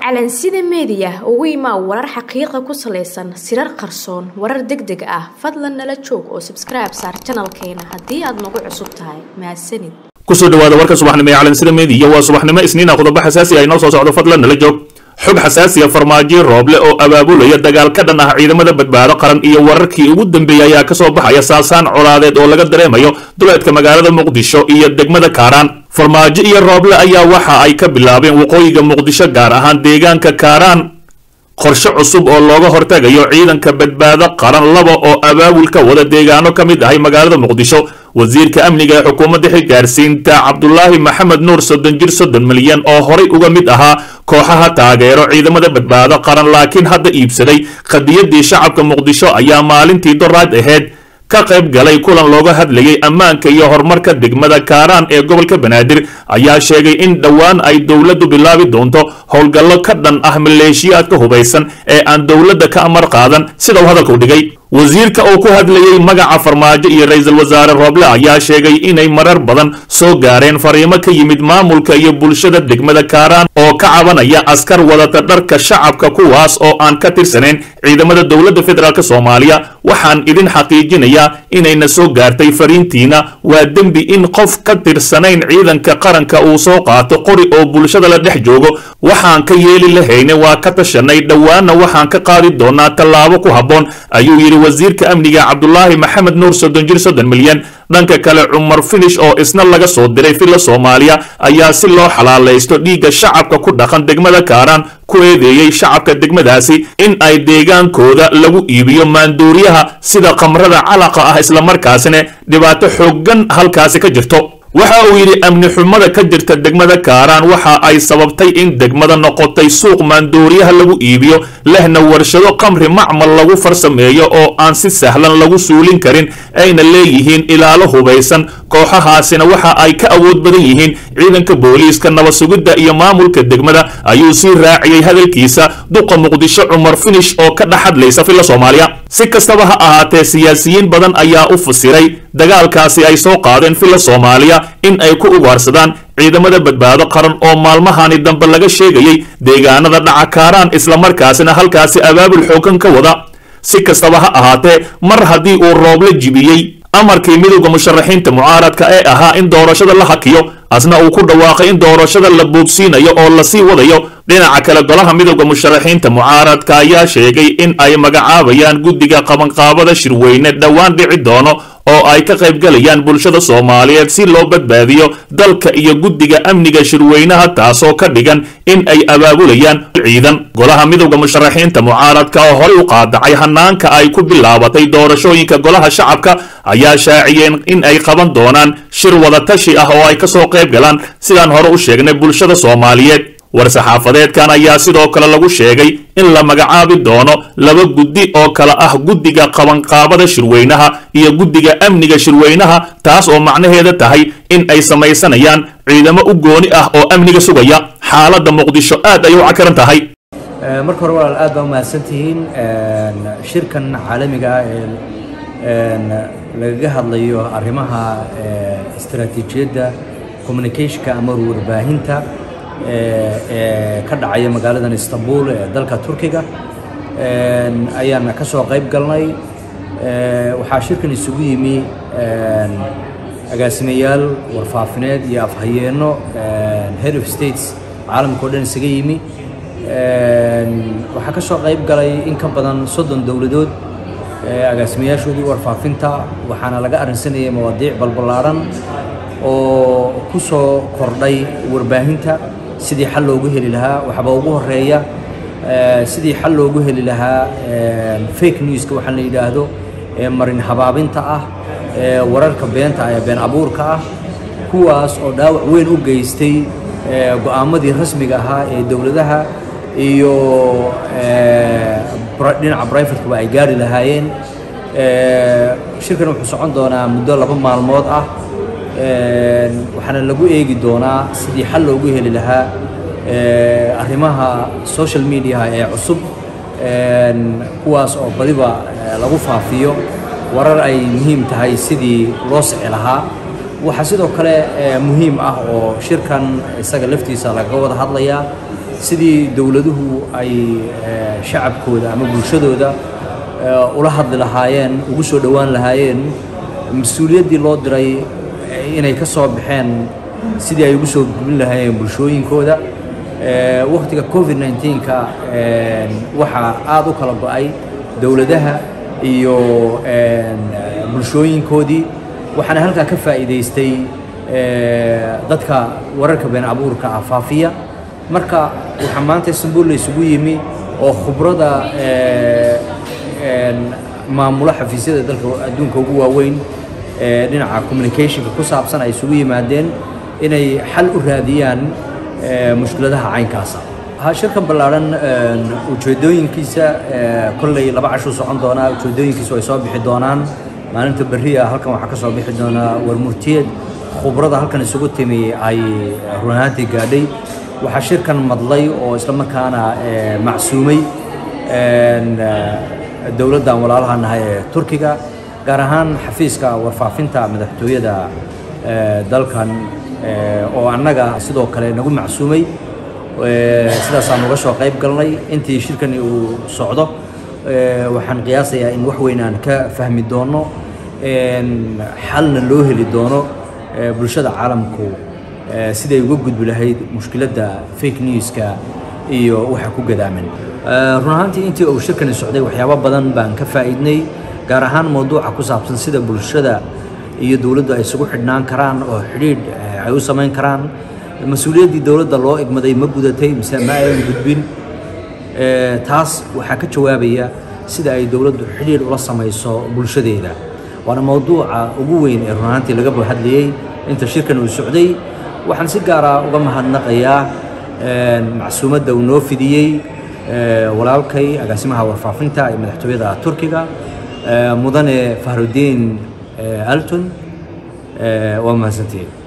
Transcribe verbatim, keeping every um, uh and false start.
calansida media ugu imaa warar xaqiiqo ku saleysan sirar qarsoon warar degdeg ah fadlan nala joog oo subscribe saar channelkeena hadii aad nagu cusub tahay mahadsanid kusoo dhawaada warka subaxnimo ee calansida media waa subaxnimo isniin qodobo xasaasi ah inoo soo socdo fadlan nala joog xog xasaasi ah farmaajo rooble oo abaabulaya dagaal ka dhan ah ciidamada badbaado qaran iyo wararkii ugu dambeeyay ayaa ka soo baxaya saasaan colaadeed oo laga dareemayo duleedka magaalada muqdisho iyo degmada kaaraan farmaajo iyo rooble ayaa waxa ay ka bilaabeen waqooyiga muqdisho gaar ahaan deegaanka kaaraan qorshe cusub oo looga hortagayo ciidanka badbaado qaran laba oo abaabulka wada deegaano ka mid ah magaalada muqdisho wasiirka amniga ee xukuumadda xilgaarsiinta cabdullaahi maxamed nuur soddon jir soddon milyan oo horay uga mid ahaa kooxaha taageero ciidamada badbaado qaran laakiin hadda iibsaday qadiyadii shacabka muqdisho ayaa maalintii doraad ahayd ka qayb galay kulan looga hadlayay ammaanka iyo horumarka degmada kaaraan ee gobolka banaadir ayaa sheegay in dhowaan ay dowladdu bilaabi doonto howlgallo ka dhan ah maleeshiyaadka hubaysan ee aan dowladda ka amar qaadan sida uu hadalku dhigay wasiirka oo ku hadlayay magaca farmaajo iyo ra'iisul wasaare rooble ayaa sheegay inay marar badan soo gaareen fariimo ka yimid maamulka iyo bulshada degmada kaaraan oo ka cabanaya askar wadata dharka shacabka kuwaas oo aan ka tirsanayn ciidamada dowladda federaalk soomaaliya waxaan idin xaqiijinayaa inayna soo gaartay fariintiina waa dembi in qof ka tirsanayn ciidanka qaranka uu soo qaato qori oo bulshada la dhex joogo waxaan ka yeeli lahayne waa ka tashanay dhowaana waxaan ka qaadi doonaa tallaabo ku habboon ayuu yidhi wasiirka amniga cabdullaahi maxamed nuur soddon jir soddon milyan dhanka kale cumar finish oo isna laga soo diray filla soomaaliya ayaa si loo xalaalaysto dhiigga shacabka ku dhaqan degmada kaaraan ku eedeeyey shacabka degmadaasi in ay deegaankooda lagu iibiyo maanduuriyaha sida khamrada calaqa ah islamarkaasina dhibaato xooggan halkaasi ka jirto waxa uu yidhi amni xumada ka jirta degmada kaaraan waxa ay sababtay in degmada noqotay suuq maanduuriyaha lagu iibiyo lehna warshado qamri macmal lagu farsameeyo oo aan si sahlan lagu suulin karin ayna leeyihiin ilaalo hubaysan kooxahaasina waxa ay ka awood badan yihiin ciidanka booliiska nabad sugidda iyo maamulka degmada ayuu sii raaciyey hadalkiisa duqa muqdisho cumar finish oo ka dhex hadlaysa filla soomaaliya si kastaba ha ahaatee siyaasiyiin badan ayaa u fasiray dagaalkaasi ay soo qaadeen filla soomaaliya in ay ku ugaarsadaan ciidamada badbaado qaran oo maalmahani dambe laga sheegayay deegaanada dhaca kaaraan islamarkaasina halkaasi abaabul xoogan ka wada si kastaba ha ahaatee mar haddii uu rooble jibiyey amarkii midowda musharaxiinta mucaaradka ee ahaa in doorashada la hakiyo asna uu ku dhawaaqay in doorashada la boobsiinayo oo lasii wadayo dhinaca kale golaha midowda musharaxiinta mucaaradka ayaa sheegay in ay magacaabayaan guddiga qabanqaabada shirweyne dhowaan dhici doono oo ay ka qayb galayaan bulshada Soomaaliyeed si loo badbaadiyo dalka iyo guddiga amniga shirweynaha taasoo ka dhigan in ay abaabulayaan ciidan golaha midowda musharaxiinta mucaaradka oo hore u qaadacay hanaanka ay ku bilaabatay doorashooyinka golaha shacabka ayaa shaaciyeen in ay qaban doonaan shir wada tashi ah oo ay ka soo qayb galaan sidaan hore u sheegnay bulshada Soomaaliyeed war-saxaafadeedkan ayaa sidoo kale lagu sheegay in la magacaabi doono laba guddi oo kala ah guddiga qabanqaabada shirweynaha iyo guddiga amniga shirweynaha taas oo macnaheeda tahay in ay samaysanayaan ciidamo u gooni ah oo amniga sugaya xaaladda muqdisho aad ay u cakaran tahay marka hore walaal aad baa mahadsantihiin shirkan caalamiga ah ee lagaga hadlayo arrimaha istaraatiijiyadda communicationka ama warbaahinta ee ka dhacaya magaaladan Istanbul ee dalka Turkiga ayaana ka soo qayb galnay waxa shirkan isugu yimi agaasimayaal warfaafineed iyo afhayeeno head of states caalamka oo dhan isaga yimi waxa ka soo qayb galay in ka badan soddon dawladood agaasimayaashoodii warfaafinta waxaana laga arinsanayay mawaadiic balbalaaran oo ku soo kordhay warbaahinta sidii xal loogu heli lahaa waxba ugu horeeya sidii xal loogu heli lahaa fake news-ka waxa la yiraahdo ee marin habaabinta ah ee wararka beenta ah ee been abuurka ah kuwaas oo dhaawac weyn u geystay go'aamadii rasmiga ahaa ee dawladaha iyo dhinaca private-ka ay gaari lahaayeen shirkan wuxuu socon doonaa muddo laba maalmood ah waxaana lagu eegi doonaa sidii xal loogu heli lahaa arrimaha social media ee cusub kuwaas oo badiba lagu faafiyo warar ay muhiim tahay sidii loo sixi lahaa waxa sidoo kale muhiim ah oo shirkan isaga laftiisa laga wada hadlayaa sidii dowladuhu ay shacabkooda ama bulshadooda ula hadli lahaayeen ugu soo dhowaan lahaayeen mas-uuliyaddii loo diray inay ka soo baxeen sidii ay ugu soo gudbin lahaayeen bulshooyinkooda waqtiga covid nineteen-ka waxaa aada u kala go-ay dowladaha iyo bulshooyinkoodii waxaana halkaa ka faa'iidaystay dadka wararka been abuurka ah faafiya marka waxaa maanta Istanbul la isugu yimi oo khibrada maamula xafiisyada dalka adduunka ugu waaweyn dhinaca communicationka ku saabsan ay isugu yimaadeen inay xal u raadiyaan mushkiladaha caynkaasa ha shirkan ballaaran ujeedooyinkiisa kolley laba casho socon doona ujeedooyinkiisa way soo bixi doonaan maalinta bariya halkan waxaa ka soo bixi doona warmurtiyeed khibrada halkan isugu timi ay runaantii gaadhay waxaa shirkan madlay oo isla markaana macsuumay dowladdan walaalaha nahay ee Turkiga gaar ahaan xafiiska warfaafinta madaxtooyada dalkan oo annaga sidoo kale nagu macsuumay sidaas aan uga soo qayb galnay intii shirkan uu socdo waxaan qiyaasayaa in wax weyn aan ka fahmi doono xalna loo heli doono bulshada caalamku siday uga gudbi lahayd mushkiladda fake newska iyo waxa ku gadaaman run ahaantii intii uu shirkan socday waxyaabo badan baan ka faa'iidnay gaar ahaan mowduuca ku saabsan sida bulshada iyo dawladdu ay isugu xidhnaan karaan oo xidhiidh ay u samayn karaan mas-uuliyaddii dawladda loo igmaday ma gudatay mise ma ayan gudbin taas waxaa ka jawaabaya sida ay dawladdu xidhiidh ula samayso bulshadeeda waana mowduuca ugu weyn ee run ahaantii laga hadlayay inta shirkan uu socday waxaan si gaar ah uga mahadnaqayaa macsuumadda uu noo fidiyey walaalkay agaasimaha warfaafinta ee madaxtooyada Turkiga mudane Fahruddin Altun waa mahadsantihiin